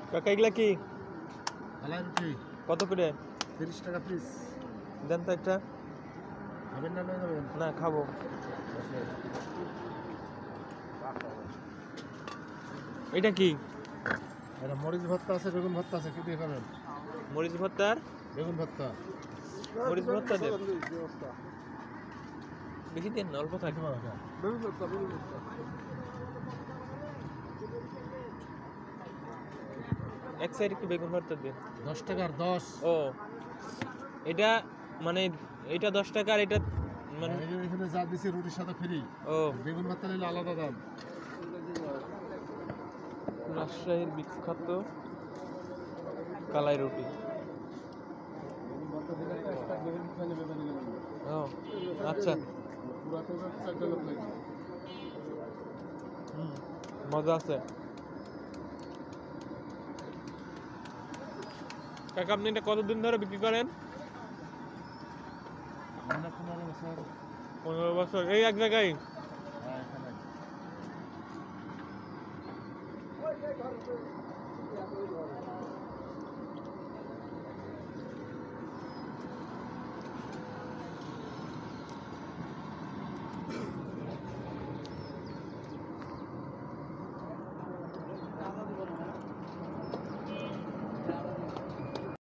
কাকা এগুলা কি? হালাই রুটি কত করে? 30 টাকা পিস। দেন তো একটা। খাবেন না নয় যাবেন? না খাবো। এটা কি? এটা মরিচ ভর্তা আছে, বেগুন ভর্তা আছে, কি দিয়ে খাবেন? মরিচ ভর্তা আর বেগুন ভর্তা। মরিচ ভর্তা দেন। বেশি দেন না, অল্প থাকে। বেগুন ভর্তা, বেগুন ভর্তা। এক সাইড একটু বেগুন ভর্তা দেন। 10 টাকার 10। ও এটা মানে এটা 10 টাকা আর এটা মানে এখানে যা দিছি রুটির সাথে ফ্রি। ও বেগুন ভর্তা নিলে আলাদা দাম। রাজশাহীর বিখ্যাত কালাই রুটি। বেগুন ভর্তা দিলে একটা বেগুন খেয়ে নেবে বেগুন। ও আচ্ছা। পুরা তো 4টা লোক লাগবে। মজা আছে। কাকা আপনি এটা কতদিন ধরে বিক্রি করেন? 15 বছর। 15 বছর। এই এক জায়গায়? হ্যাঁ, এখানে।